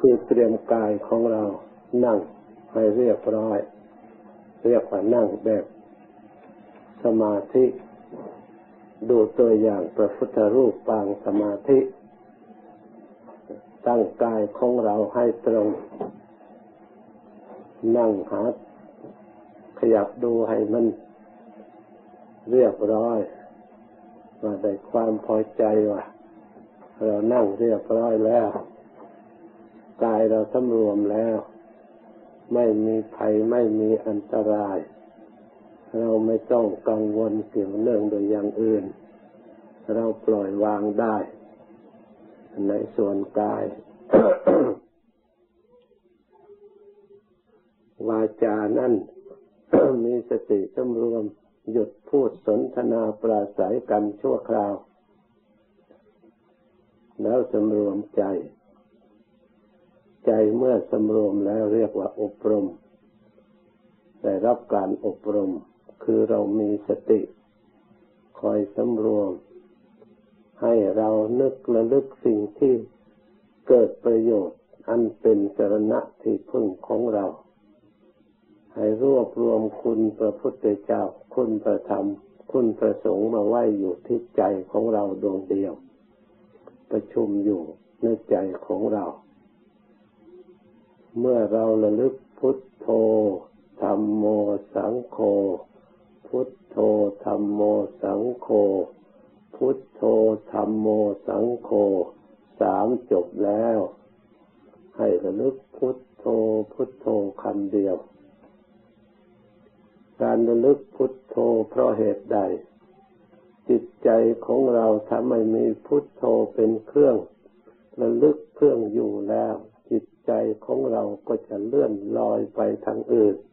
คือเตรียมกายของเรานั่งให้เรียบร้อยเรียกว่านั่งแบบสมาธิดูตัวอย่างพระพุทธรูปปางสมาธิตั้งกายของเราให้ตรงนั่งขยับดูให้มันเรียบร้อยว่าได้ความพอใจว่าเรานั่งเรียบร้อยแล้วกายเราสำรวมแล้วไม่มีภัยไม่มีอันตรายเราไม่ต้องกังวลเกี่ยวเนื่องโดยอย่างอื่นเราปล่อยวางได้ในส่วนกาย วาจานั้น มีสติสำรวมหยุดพูดสนทนาปราศัยกันชั่วคราวแล้วสำรวมใจเมื่อสำรวมแล้วเรียกว่าอบรมได้รับการอบรมคือเรามีสติคอยสำรวมให้เรานึกระลึกสิ่งที่เกิดประโยชน์อันเป็นสรณะที่พึ่งของเราให้รวบรวมคุณพระพุทธเจ้าคุณพระธรรมคุณพระสงฆ์มาไว้อยู่ที่ใจของเราดวงเดียวประชุมอยู่ในใจของเราเมื่อเราระลึกพุทโธธัมโมสังโฆพุทโธธัมโมสังโฆพุทโธธัมโมสังโฆสามจบแล้วให้ระลึกพุทโธพุทโธคำเดียวการระลึกพุทโธเพราะเหตุใดจิตใจของเราถ้าไม่มีพุทโธเป็นเครื่องระลึกเครื่องอยู่แล้วจิตใจของเราก็จะเลื่อนลอยไปทางอื่น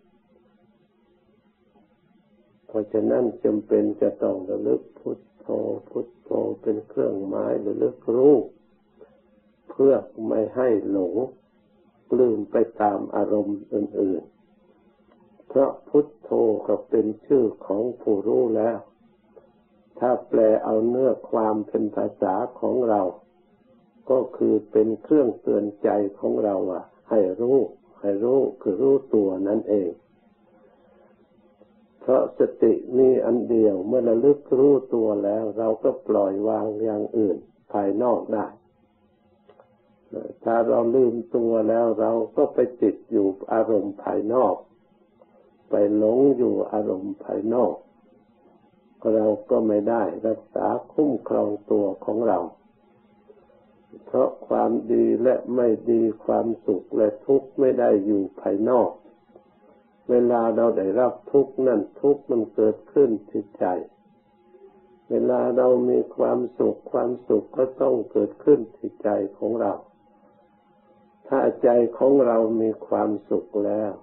เพราะฉะนั้นจำเป็นจะต้องระลึกพุทโธพุทโธเป็นเครื่องหมายระลึกรู้เพื่อไม่ให้หลงลืมไปตามอารมณ์อื่นๆเพราะพุทโธก็เป็นชื่อของผู้รู้แล้วถ้าแปลเอาเนื้อความเป็นภาษาของเราก็คือเป็นเครื่องเตือนใจของเราว่าให้รู้คือรู้ตัวนั่นเองเพราะสติมีอันเดียวเมื่อระลึกรู้ตัวแล้วเราก็ปล่อยวางอย่างอื่นภายนอกได้ถ้าเราลืมตัวแล้วเราก็ไปติดอยู่อารมณ์ภายนอกไปหลงอยู่อารมณ์ภายนอกเราก็ไม่ได้รักษาคุ้มครองตัวของเราเพราะความดีและไม่ดีความสุขและทุกข์ไม่ได้อยู่ภายนอกเวลาเราได้รับทุกข์นั่นทุกข์มันเกิดขึ้นที่ใจเวลาเรามีความสุขก็ต้องเกิดขึ้นที่ใจของเราถ้าใจของเรามีความสุขแล้ว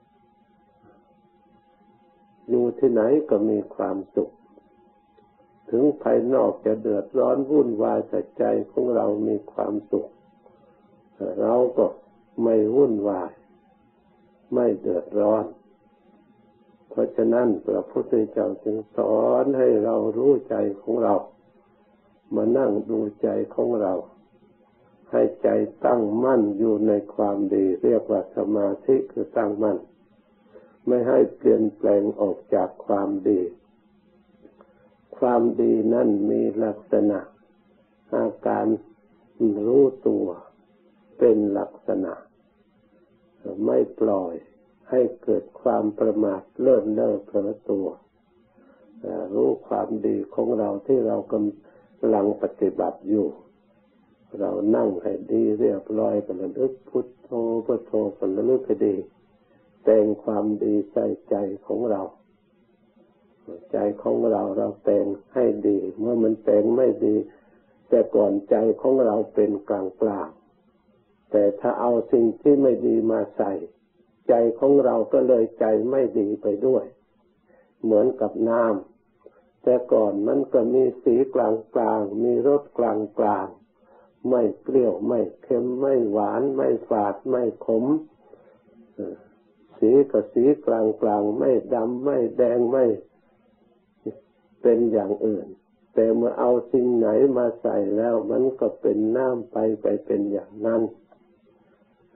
อยู่ที่ไหนก็มีความสุขถึงภายนอกจะเดือดร้อนวุ่นวายแต่ใจของเรามีความสุขเราก็ไม่วุ่นวายไม่เดือดร้อนเพราะฉะนั้นพระพุทธเจ้าจึงสอนให้เรารู้ใจของเรามานั่งดูใจของเราให้ใจตั้งมั่นอยู่ในความดีเรียกว่าสมาธิคือตั้งมั่นไม่ให้เปลี่ยนแปลงออกจากความดีความดีนั่นมีลักษณะอาการรู้ตัวเป็นลักษณะไม่ปล่อยให้เกิดความประมาทเลินเล่อเผลอตัวรู้ความดีของเราที่เรากำลังปฏิบัติอยู่เรานั่งให้ดีเรียบร้อยก็ระลึกพุทโธพุทโธก็ระลึกให้ดีแต่งความดีใส่ใจของเราใจของเราแต่งให้ดีเมื่อมันแต่งไม่ดีแต่ก่อนใจของเราเป็นกลางๆแต่ถ้าเอาสิ่งที่ไม่ดีมาใส่ใจของเราก็เลยใจไม่ดีไปด้วยเหมือนกับน้ำแต่ก่อนมันก็มีสีกลางๆมีรสกลางๆไม่เปรี้ยวไม่เค็มไม่หวานไม่ฝาดไม่ขมสีก็สีกลางๆไม่ดำไม่แดงไม่เป็นอย่างอื่นแต่เมื่อเอาสิ่งไหนมาใส่แล้วมันก็เป็นน้ำไปเป็นอย่างนั้น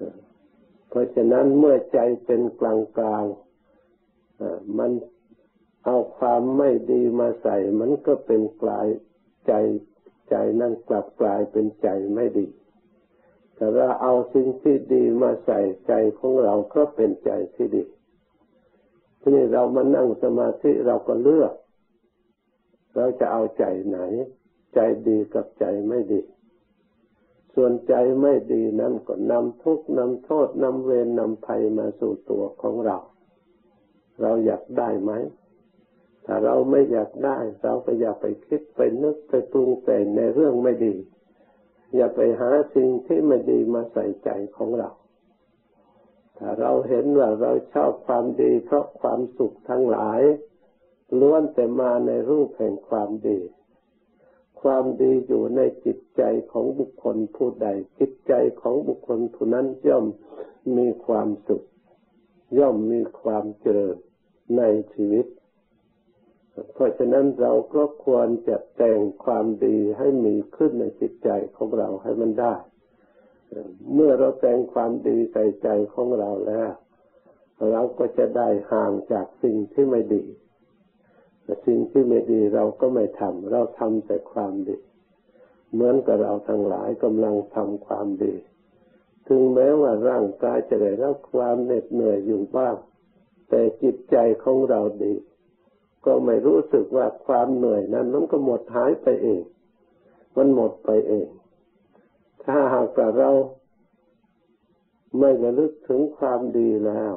ราะฉะนั้นเมื่อใจเป็นกลางมันเอาความไม่ดีมาใส่มันก็เป็นกลายใจนั่นกลับกลายเป็นใจไม่ดีแต่เราเอาสิ่งที่ดีมาใส่ใจของเราก็เป็นใจที่ดีทีนี้เรามานั่งสมาธิเราก็เลือกเราจะเอาใจไหนใจดีกับใจไม่ดีส่วนใจไม่ดีนั้นก็นำทุกข์นำโทษนำเวรนำภัยมาสู่ตัวของเราอยากได้ไหมถ้าเราไม่อยากได้เราก็อย่าไปคิดไปนึกไปปรุงแต่งในเรื่องไม่ดีอย่าไปหาสิ่งที่ไม่ดีมาใส่ใจของเราถ้าเราเห็นว่าเราชอบความดีเพราะความสุขทั้งหลายล้วนแต่มาในรูปแห่งความดีความดีอยู่ในจิตใจของบุคคลผู้ใดจิตใจของบุคคลผู้นั้นย่อมมีความสุขย่อมมีความเจริญในชีวิตเพราะฉะนั้นเราก็ควรจะแต่งความดีให้มีขึ้นในจิตใจของเราให้มันได้เมื่อเราแต่งความดีใส่ใจของเราแล้วเราก็จะได้ห่างจากสิ่งที่ไม่ดีสิ่งที่ไม่ดีเราก็ไม่ทำเราทำแต่ความดีเหมือนกับเราทั้งหลายกำลังทำความดีถึงแม้ว่าร่างกายจะได้รับความเหน็ดเหนื่อยอยู่บ้างแต่จิตใจของเราดีก็ไม่รู้สึกว่าความเหนื่อยนั้นมันก็หมดหายไปเองมันหมดไปเองถ้าหากเราไม่ระลึกถึงความดีแล้ว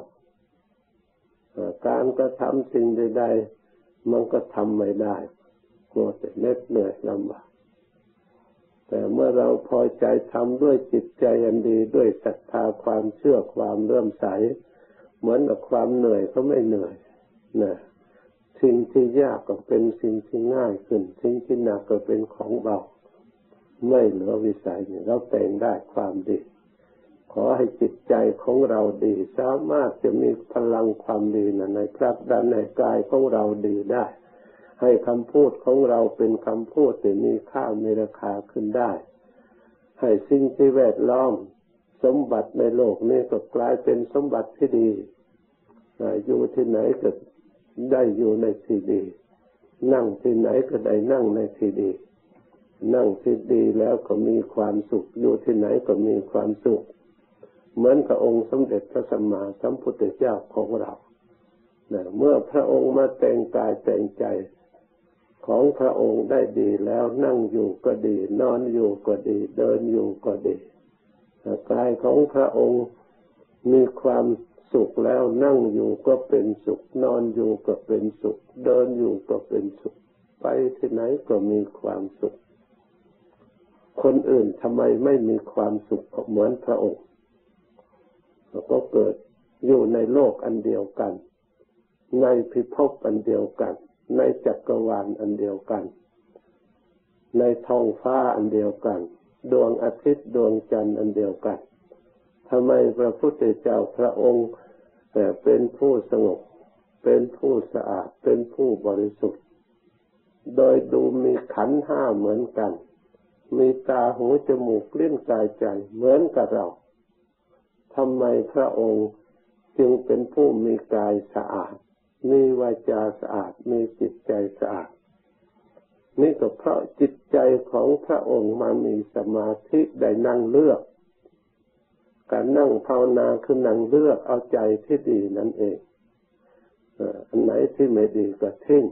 การกระทำสิ่งใดๆมันก็ทำไม่ได้กลัวแต่เหน็ดเหนื่อยลำบากแต่เมื่อเราพอใจทำด้วยจิตใจอันดีด้วยศรัทธาความเชื่อความเลื่อมใสเหมือนกับความเหนื่อยก็ไม่เหนื่อยนะสิ่งที่ยากก็เป็นสิ่งที่ง่ายขึ้นสิ่งที่หนักก็เป็นของเบาไม่เหลือวิสัยเราแต่งได้ความดีขอให้จิตใจของเราดีสามารถจะมีพลังความดีในพระดันในกายของเราดีได้ให้คำพูดของเราเป็นคำพูดที่มีค่ามีราคาขึ้นได้ให้สิ่งที่แวดล้อมสมบัติในโลกนี้ก็กลายเป็นสมบัติที่ดีอยู่ที่ไหนก็ได้อยู่ในที่ดีนั่งที่ไหนก็ได้นั่งในที่ดีนั่งที่ดีแล้วก็มีความสุขอยู่ที่ไหนก็มีความสุขเหมือนกับองค์สมเด็จพระสัมมาสัมพุทธเจ้าของเราเมื่อพระองค์มาแต่งกายแต่งใจของพระองค์ได้ดีแล้วนั่งอยู่ก็ดีนอนอยู่ก็ดีเดินอยู่ก็ดีกายของพระองค์มีความสุขแล้วนั่งอยู่ก็เป็นสุขนอนอยู่ก็เป็นสุขเดินอยู่ก็เป็นสุขไปที่ไหนก็มีความสุขคนอื่นทำไมไม่มีความสุขเหมือนพระองค์ก็เกิดอยู่ในโลกอันเดียวกันในพิภพอันเดียวกันในจักรวาลอันเดียวกันในท้องฟ้าอันเดียวกันดวงอาทิตย์ดวงจันทร์อันเดียวกันทำไมพระพุทธเจ้าพระองค์เป็นผู้สงบเป็นผู้สะอาดเป็นผู้บริสุทธิ์โดยดูมีขันธ์ห้าเหมือนกันมีตาหูจมูกลิ้นกายใจเหมือนกับเราทำไมพระองค์จึงเป็นผู้มีกายสะอาดมีวาจาสะอาดมีจิตใจสะอาดนี่ก็เพราะจิตใจของพระองค์มามีสมาธิได้นั่งเลือกการนั่งภาวนาคือนั่งเลือกเอาใจที่ดีนั่นเองอันไหนที่ไม่ดีก็ทิ้ง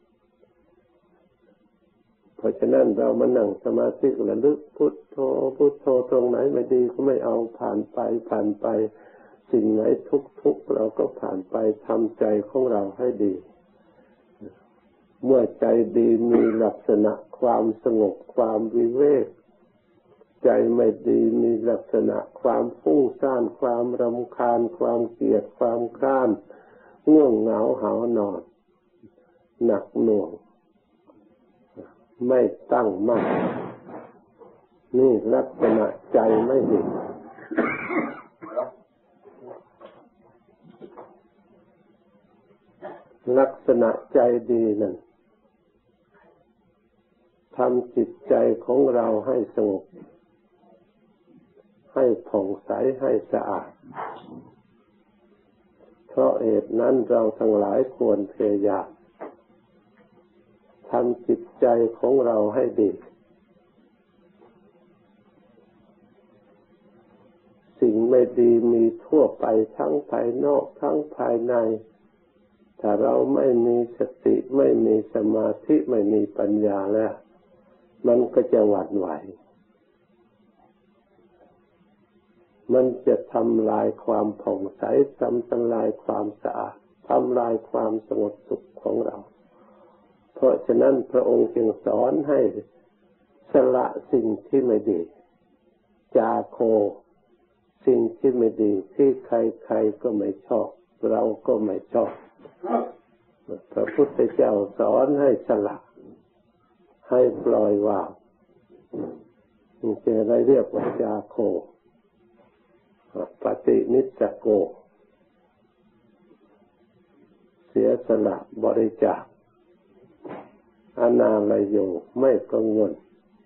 เพราะฉะนั้นเรามานั่งสมาธิระลึกพุทโธพุทโธตรงไหนไม่ดีก็ไม่เอาผ่านไปสิ่งไหนทุกข์เราก็ผ่านไปทำใจของเราให้ดีเมื่อใจดีมีลักษณะความสงบความวิเวกใจไม่ดีมีลักษณะความฟุ้งซ่านความรำคาญความเกลียดความคร้านง่วงเหงาหาวนอนหนักหน่วงไม่ตั้งมั่นนี่ลักษณะใจไม่ดีลักษณะใจดีนั่นทำจิตใจของเราให้สงบให้ผ่องใสให้สะอาดเพราะเหตุนั้นเราทั้งหลายควรพยายามทำจิตใจของเราให้ดีสิ่งไม่ดีมีทั่วไปทั้งภายนอกทั้งภายในถ้าเราไม่มีสติไม่มีสมาธิไม่มีปัญญาแล้วมันก็จะหวั่นไหวมันจะทำลายความผ่องใสทำลายความสะอาดทำลายความสงบสุขของเราเพราะฉะนั้นพระองค์จึงสอนให้สละสิ่งที่ไม่ดีจาโคสิ่งที่ไม่ดีที่ใครๆก็ไม่ชอบเราก็ไม่ชอบพระพุทธเจ้าสอนให้สละให้ปล่อยวางนี่จะได้เรียกว่าจาโคปฏินิสสโกเสียสละบริจาคอนาลโยไม่กังวล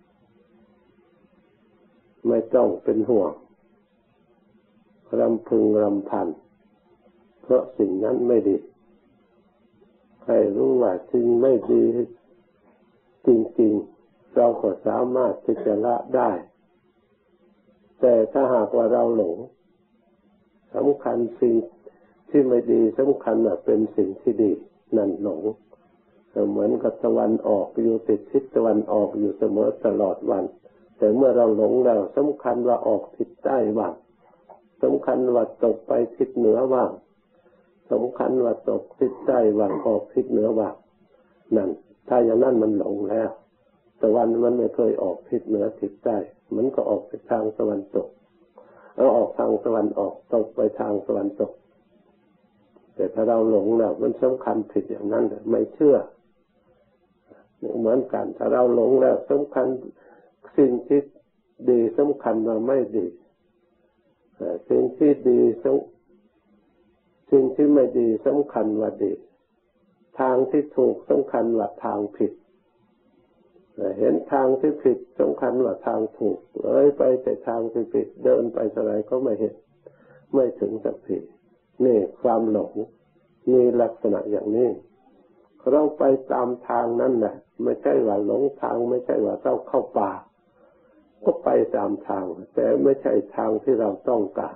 ไม่ต้องเป็นห่วงรำพึงรำพันเพราะสิ่งนั้นไม่ดีให้รู้ว่าสิ่งไม่ดีจริงๆเราก็สามารถที่จะละได้แต่ถ้าหากว่าเราหลงสำคัญสิ่งที่ไม่ดีสำคัญว่าเป็นสิ่งที่ดีนั่นหลงเหมือนกับตะวันออกอยู่ติดทิศตะวันออกอยู่เสมอตลอดวันแต่เมื่อเราหลงแล้วสำคัญว่าออกทิศใต้บ้างสำคัญว่าตกไปทิศเหนือบ้างสำคัญว่าตกทิศใต้บ้างออกทิศเหนือบ้างนั่นถ้าอย่างนั้นมันหลงแล้วตะวันมันไม่เคยออกทิศเหนือทิศใต้มันก็ออกไปทางตะวันตกเอาออกทางตะวันออกตกไปทางตะวันตกแต่ถ้าเราหลงแล้วมันสำคัญผิดอย่างนั้นไม่เชื่อเหมือนกันถ้าเราหลงแล้วสำคัญสิ่งที่ดีสำคัญว่าไม่ดีสิ่งที่ดีสิ่งที่ไม่ดีสำคัญว่าดีทางที่ถูกสำคัญว่าทางผิดเห็นทางที่ผิดสำคัญว่าทางถูกไปแต่ทางที่ผิดเดินไปเท่าไรก็ไม่เห็นไม่ถึงสักทีนี่ความหลงมีลักษณะอย่างนี้เราไปตามทางนั้นแหละไม่ใช่ว่าหลงทางไม่ใช่ว่าเราเข้าป่าก็ไปตามทางแต่ไม่ใช่ทางที่เราต้องการ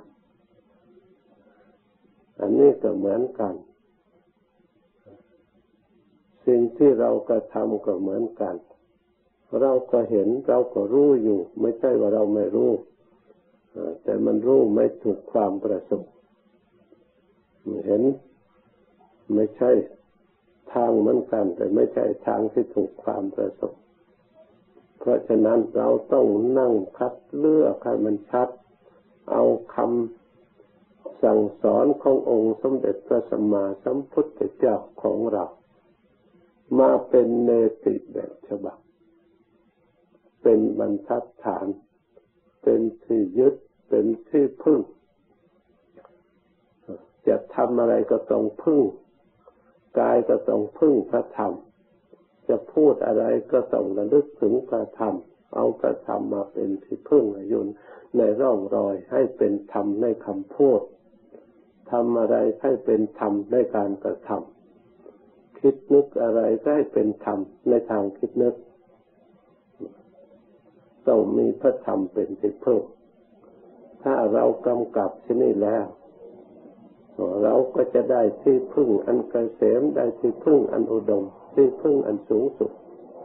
อันนี้ก็เหมือนกันสิ่งที่เรากระทำก็เหมือนกันเราก็เห็นเราก็รู้อยู่ไม่ใช่ว่าเราไม่รู้แต่มันรู้ไม่ถูกความประสงค์เห็นไม่ใช่ทางเหมือนกันแต่ไม่ใช่ทางที่ถูกความประสงค์เพราะฉะนั้นเราต้องนั่งคัดเลือกให้มันชัดเอาคำสั่งสอนขององค์สมเด็จพระสัมมาสัมพุทธเจ้าของเรามาเป็นเนติแบบฉบับเป็นบรรทัดฐานเป็นที่ยึดเป็นที่พึ่งจะทำอะไรก็ต้องพึ่งกายก็ต้องพึ่งพระธรรมจะพูดอะไรก็ต้องระลึกถึงพระธรรมเอาพระธรรมมาเป็นที่พึ่งยืนในร่องรอยให้เป็นธรรมในคำพูดทำอะไรให้เป็นธรรมในการกระทำคิดนึกอะไรให้เป็นธรรมในทางคิดนึกต้องมีพระธรรมเป็นที่พึ่งถ้าเรากำกับที่นี่แล้วเราก็จะได้ที่พึ่งอันเกษมได้ที่พึ่งอันอุดมที่พึ่งอันสูงสุด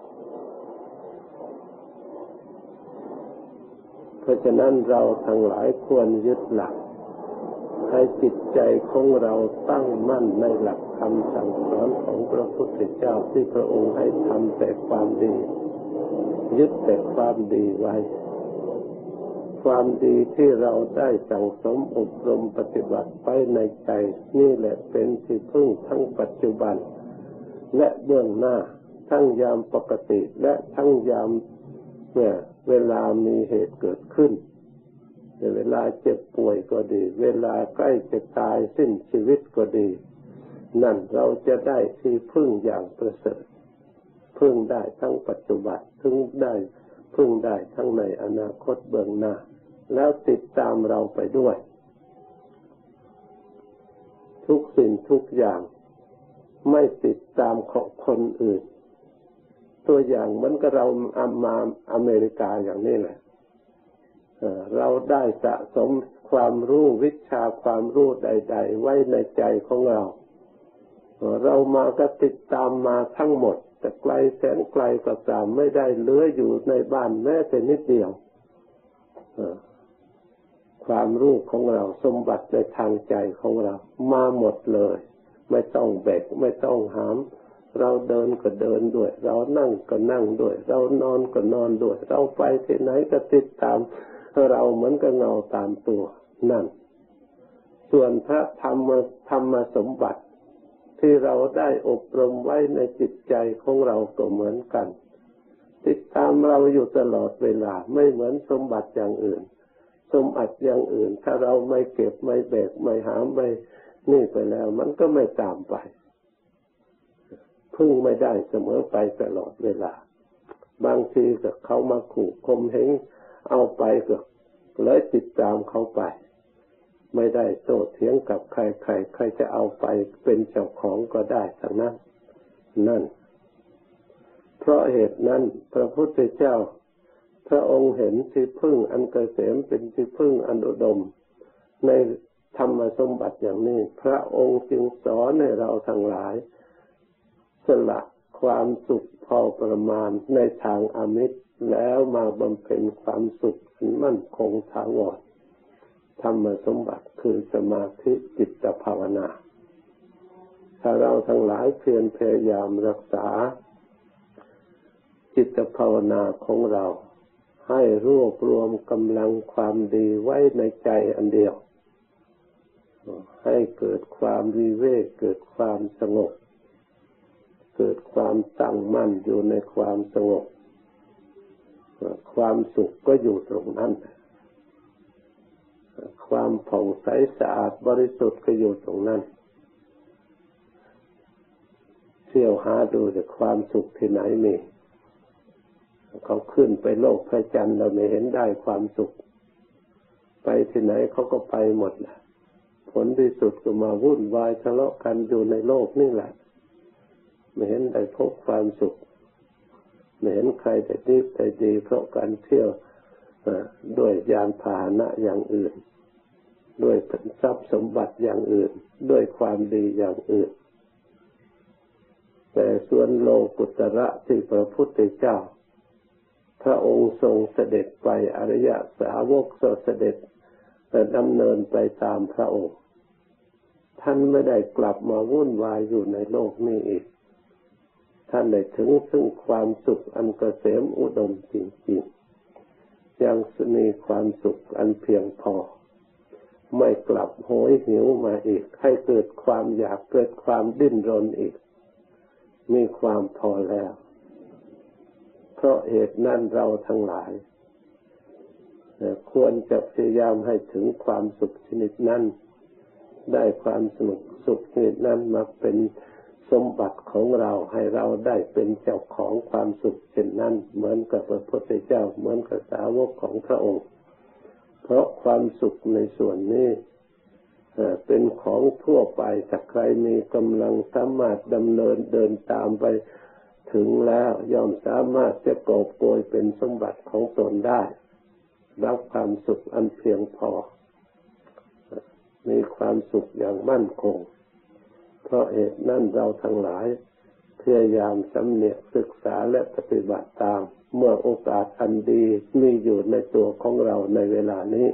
เพราะฉะนั้นเราทั้งหลายควรยึดหลักให้จิตใจของเราตั้งมั่นในหลักคำสั่งสอนของพระพุทธเจ้าที่พระองค์ให้ทำแต่ความดียึดแต่ความดีไว้ความดีที่เราได้สั่งสมอบรมปฏิบัติไปในใจนี่แหละเป็นที่พึ่งทั้งปัจจุบันและเบื้องหน้าทั้งยามปกติและทั้งยามเวลามีเหตุเกิดขึ้นเวลาเจ็บป่วยก็ดีเวลาใกล้จะตายสิ้นชีวิตก็ดีนั่นเราจะได้ที่พึ่งอย่างประเสริฐพึ่งได้ทั้งปัจจุบันพึ่งได้ทั้งในอนาคตเบื้องหน้าแล้วติดตามเราไปด้วยททุกสิ่งทุกอย่างไม่ติดตามของคนอื่นตัวอย่างเหมือนกับเรามาอเมริกาอย่างนี้แหละเราได้สะสมความรู้วิชาความรู้ใดๆไว้ในใจของเราเรามาก็ติดตามมาทั้งหมดแต่ไกลแสนไกลก็ตามไม่ได้เหลืออยู่ในบ้านแม้แต่นิดเดียวความรู้ของเราสมบัติในทางใจของเรามาหมดเลยไม่ต้องแบกไม่ต้องหามเราเดินก็เดินด้วยเรานั่งก็นั่งด้วยเรานอนก็นอนด้วยเราไปที่ไหนก็ติดตามเราเหมือนกับเงาตามตัวนั่นส่วนพระธรรมสมบัติที่เราได้อบรมไว้ในจิตใจของเราก็เหมือนกันติดตามเราอยู่ตลอดเวลาไม่เหมือนสมบัติอย่างอื่นสมบัติอย่างอื่นถ้าเราไม่เก็บไม่แบกไม่หามไม่นี่ไปแล้วมันก็ไม่ตามไปพึ่งไม่ได้เสมอไปตลอดเวลาบางทีก็เขามาขู่ข่มเหงเอาไปก็เลยติดตามเขาไปไม่ได้โต้เถียงกับใครใครจะเอาไปเป็นเจ้าของก็ได้ทั้งนั้นนั่นเพราะเหตุนั้นพระพุทธเจ้าพระองค์เห็นที่พึ่งอันเกษมเป็นที่พึ่งอันอุดมในธรรมสมบัติอย่างนี้พระองค์จึงสอนให้เราทั้งหลายสละความสุขพอประมาณในทางอมิตรแล้วมาบำเพ็ญความสุขอันมั่นคงถาวรธรรมสมบัติคือสมาธิจิตภาวนาถ้าเราทั้งหลายเพียรพยายามรักษาจิตภาวนาของเราให้รวบรวมกำลังความดีไว้ในใจอันเดียวให้เกิดความวิเวกเกิดความสงบเกิดความตั้งมั่นอยู่ในความสงบความสุขก็อยู่ตรงนั้นความผ่องใสสะอาดบริสุทธิ์ก็อยู่ตรงนั้นเที่ยวหาดูแต่ความสุขที่ไหนมีเขาขึ้นไปโลกพระจันทร์เราไม่เห็นได้ความสุขไปที่ไหนเขาก็ไปหมดแหละผลที่สุดก็มาวุ่นวายทะเลาะกันอยู่ในโลกนี่แหละไม่เห็นได้พบความสุขไม่เห็นใครแต่ดีแต่ดีเพราะการเที่ยวด้วยยานพาหนะอย่างอื่นด้วยทรัพย์สมบัติอย่างอื่นด้วยความดีอย่างอื่นแต่ส่วนโลกุตระที่พระพุทธเจ้าพระองค์ทรงเสด็จไปอริยสาวกเสด็จดำเนินไปตามพระองค์ท่านไม่ได้กลับมาวุ่นวายอยู่ในโลกนี้อีกท่านได้ถึงซึ่งความสุขอันเกษมอุดมจริงๆยังมีความสุขอันเพียงพอไม่กลับโหยหิวมาอีกให้เกิดความอยากเกิดความดิ้นรนอีกมีความพอแล้วเพราะเหตุนั้นเราทั้งหลายควรจะพยายามให้ถึงความสุขชนิดนั้นได้ความสนุกสุขชนิดนั้นมาเป็นสมบัติของเราให้เราได้เป็นเจ้าของความสุขเช่นนั้นเหมือนกับพระพุทธเจ้าเหมือนกับสาวกของพระองค์เพราะความสุขในส่วนนี้เป็นของทั่วไปถ้าใครมีกำลังสามารถดำเนินเดินตามไปถึงแล้วย่อมสามารถจะกอบโกยเป็นสมบัติของตนได้รับความสุขอันเพียงพอมีความสุขอย่างมั่นคงเพราะเหตุนั้นเราทั้งหลายพยายามสำเนียกศึกษาและปฏิบัติตามเมื่อโอกาสอันดีมีอยู่ในตัวของเราในเวลานี้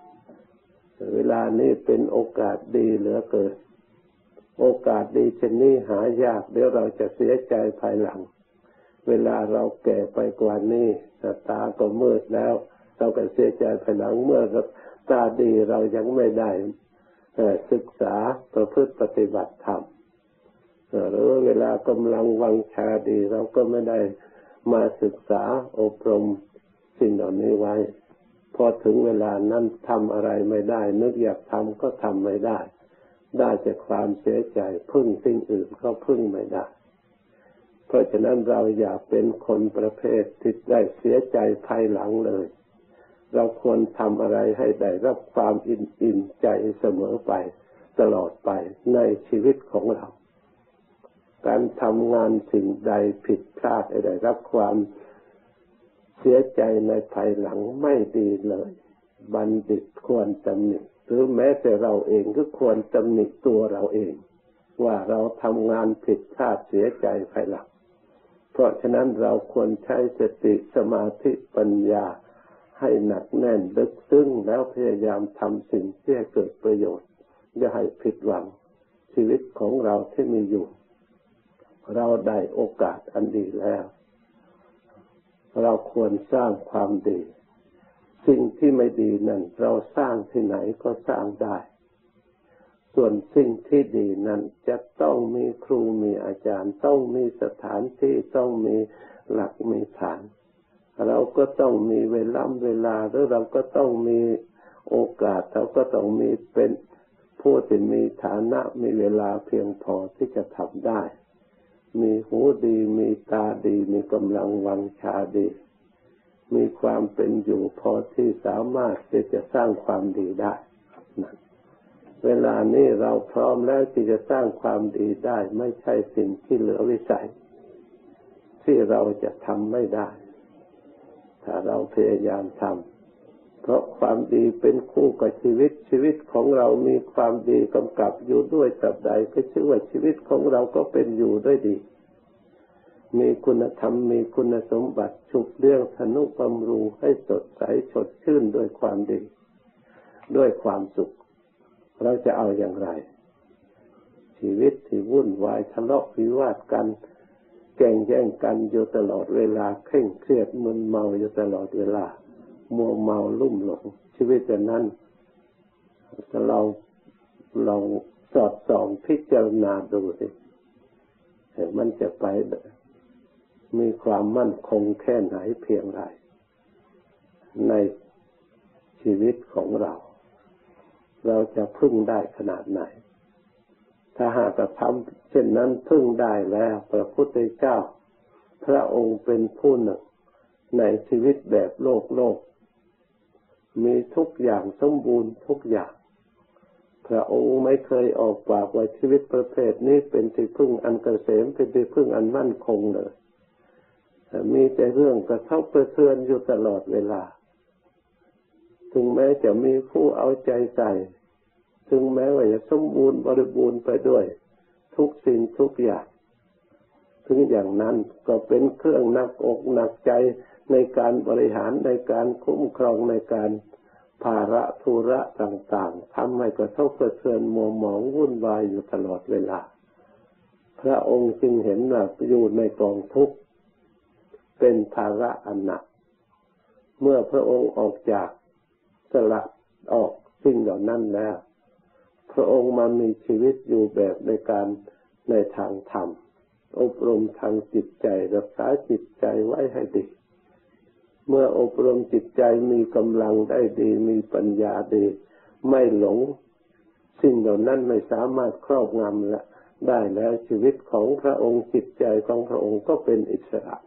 เป็นโอกาสดีเหลือเกินโอกาสดีเช่นนี้หายากเดี๋ยวเราจะเสียใจภายหลังเวลาเราแก่ไปกว่านี้ตาก็มืดแล้วเราก็เสียใจภายหลังเมื่อตาดีเรายังไม่ได้ศึกษาประพฤติปฏิบัติธรรมหรือเวลากำลังวังชาดีเราก็ไม่ได้มาศึกษาอบรมสิ่งเหล่านี้ไว้พอถึงเวลานั้นทำอะไรไม่ได้นึกอยากทำก็ทำไม่ได้ได้จากความเสียใจพึ่งสิ่งอื่นก็พึ่งไม่ได้เพราะฉะนั้นเราอย่าเป็นคนประเภทที่ได้เสียใจภายหลังเลยเราควรทำอะไรให้ได้รับความอิ่มใจเสมอไปตลอดไปในชีวิตของเราการทำงานสิ่งใดผิดพลาดได้รับความเสียใจในภายหลังไม่ดีเลยบัณฑิตควรตำหนิหรือแม้แต่เราเองก็ควรตำหนิตัวเราเองว่าเราทำงานผิดพลาดเสียใจภายหลังเพราะฉะนั้นเราควรใช้สติสมาธิปัญญาให้หนักแน่นลึกซึ้งแล้วพยายามทำสิ่งที่ให้เกิดประโยชน์อย่าให้ผิดหวังชีวิตของเราที่มีอยู่เราได้โอกาสอันดีแล้วเราควรสร้างความดีสิ่งที่ไม่ดีนั้นเราสร้างที่ไหนก็สร้างได้ส่วนสิ่งที่ดีนั้นจะต้องมีครูมีอาจารย์ต้องมีสถานที่ต้องมีหลักมีฐานเราก็ต้องมีเวลาหรือเราก็ต้องมีโอกาสเราก็ต้องมีเป็นผู้ที่มีฐานะมีเวลาเพียงพอที่จะทำได้มีหูดีมีตาดีมีกำลังวังชาดีมีความเป็นอยู่พอที่สามารถที่จะสร้างความดีได้เวลานี้เราพร้อมแล้วที่จะสร้างความดีได้ไม่ใช่สิ่งที่เหลือวิสัยที่เราจะทำไม่ได้ถ้าเราพยายามทำเพราะความดีเป็นคู่กับชีวิตของเรามีความดีกำกับอยู่ด้วยตราบใดก็ชื่อว่าชีวิตของเราก็เป็นอยู่ด้วยดีมีคุณธรรมมีคุณสมบัติฉุกเลี้ยงทนุบำรุงให้สดใสสดชื่นด้วยความดีด้วยความสุขเราจะเอาอย่างไรชีวิตที่วุ่นวายทะเลาะวิวาทกันแข่งแย่งกันอยู่ตลอดเวลาเคร่งเครียดมึนเมาอยู่ตลอดเวลามัวเมาลุ่มหลงชีวิตแบบนั้นถ้าเราลองสอดส่องพิจารณาดูสิมันจะไปมีความมั่นคงแค่ไหนเพียงไรในชีวิตของเราเราจะพึ่งได้ขนาดไหนถ้าหากทำเช่นนั้นพึ่งได้แล้วพระพุทธเจ้าพระองค์เป็นผู้หนึ่งในชีวิตแบบโลกมีทุกอย่างสมบูรณ์ทุกอย่างพระองค์ไม่เคยออกปากว่าชีวิตประเภทนี้เป็นที่พึ่งอันเกษมเป็นที่พึ่งอันมั่นคงเลยมีแต่เรื่องกระทบกระเทือนอยู่ตลอดเวลาถึงแม้จะมีผู้เอาใจใส่ถึงแม้ว่าจะสมบูรณ์บริบูรณ์ไปด้วยทุกสิ่งทุกอย่างถึงอย่างนั้นก็เป็นเครื่องหนักอกหนักใจในการบริหารในการคุ้มครองในการภาระธุระต่างๆทำให้กระทบกระเทือนมัวหมองวุ่นวายอยู่ตลอดเวลาพระองค์จึงเห็นว่าอยู่ในกองทุกข์เป็นภาระอันหนักเมื่อพระองค์ออกจากสละออกสิ่งเหล่านั้นแล้วพระองค์มามีชีวิตอยู่แบบในทางธรรมอบรมทางจิตใจรักษาจิตใจไว้ให้ดีเมื่ออบรมจิตใจมีกำลังได้ดีมีปัญญาดีไม่หลงสิ่งเหล่านั้นไม่สามารถครอบงำได้แล้วชีวิตของพระองค์จิตใจของพระองค์ก็เป็นอิสระ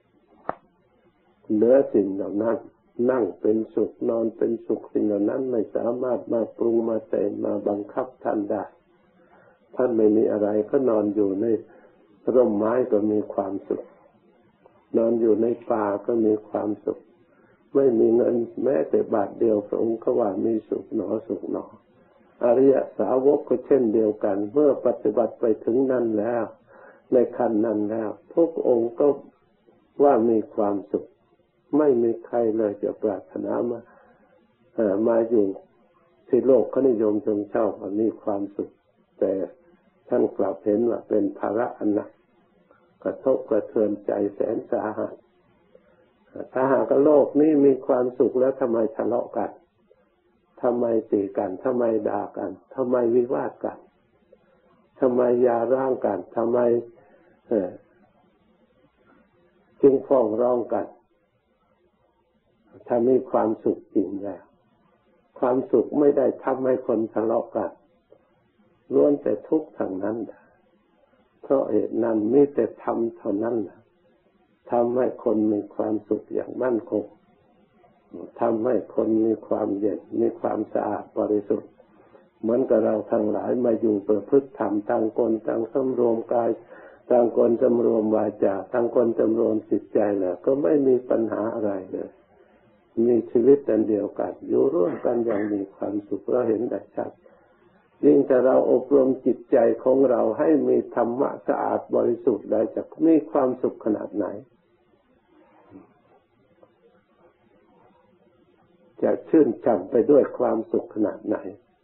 เหนือสิ่งเหล่านั้นนั่งเป็นสุขนอนเป็นสุขสิ่งเหล่านั้นไม่สามารถมาปรุงมาแต่งมาบังคับท่านได้ท่านไม่มีอะไรก็นอนอยู่ในร่มไม้ก็มีความสุขนอนอยู่ในป่าก็มีความสุขไม่มีเงินแม้แต่บาทเดียวพระองค์ก็ว่ามีสุขหนอสุขหนออริยสาวกก็เช่นเดียวกันเมื่อปฏิบัติไปถึงนั้นแล้วในขั้นนั้นแล้วทุกองค์ก็ว่ามีความสุขไม่มีใครเลยจะปรารถนามาอยู่ที่โลกเขานิยมชมชอบมีความสุขแต่ท่านกลับเห็นว่าเป็นภาระอันหนักกระทบกระเทือนใจแสนสาหัสถ้าหากโลกนี้มีความสุขแล้วทำไมทะเลาะกันทำไมตีกันทำไมด่ากันทำไมวิวาทกันทำไมหย่าร้างกันทำไมจึงฟ้องร้องกันถ้ามีความสุขจริงแล้วความสุขไม่ได้ทำให้คนทะเลาะกันล้วนแต่ทุกข์ทางนั้นเพราะเหตุนั้นมีแต่ธรรมเท่านั้นทำให้คนมีความสุขอย่างมั่นคงทำให้คนมีความเย็นมีความสะอาดบริสุทธิ์เหมือนกับเราทั้งหลายมาอยู่ประพฤติธรรมต่างคนต่างสำรวมกายต่างคนสำรวมวาจาต่างคนสำรวมจิตใจแล้วก็ไม่มีปัญหาอะไรเลยมีชีวิตอันเดียวกันอยู่ร่วมกันอย่างมีความสุขเราเห็นได้ชัดยิ่งแต่เราอบรมจิตใจของเราให้มีธรรมะสะอาดบริสุทธิ์แล้วจะมีความสุขขนาดไหนจะชื่นช่ำไปด้วยความสุขขนาดไหน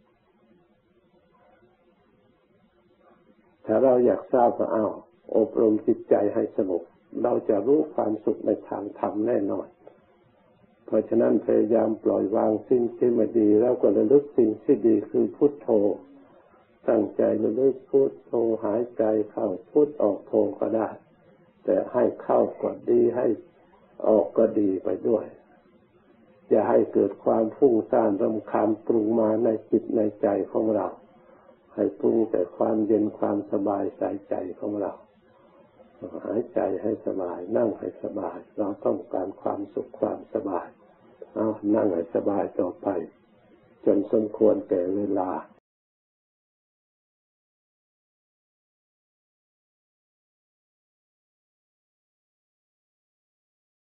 ถ้าเราอยากทราบว่าอบรมจิตใจให้สงบเราจะรู้ความสุขในทางธรรมแน่นอนเพราะฉะนั้นพยายามปล่อยวางสิ่งที่ไม่ดีแล้วก็ระลึกสิ่งที่ดีคือพุทโธตั้งใจระลึกพุทโธหายใจเข้าพุทออกโธก็ได้แต่ให้เข้าก็ดีให้ออกก็ดีไปด้วยอย่าให้เกิดความฟุ้งซ่านรำคาญปรุงมาในจิตในใจของเราให้ปรุงแต่ความเย็นความสบายใจของเราหายใจให้สบายนั่งให้สบายเราต้องการความสุขความสบายนั่งให้สบายต่อไปจนสมควรแก่เวลา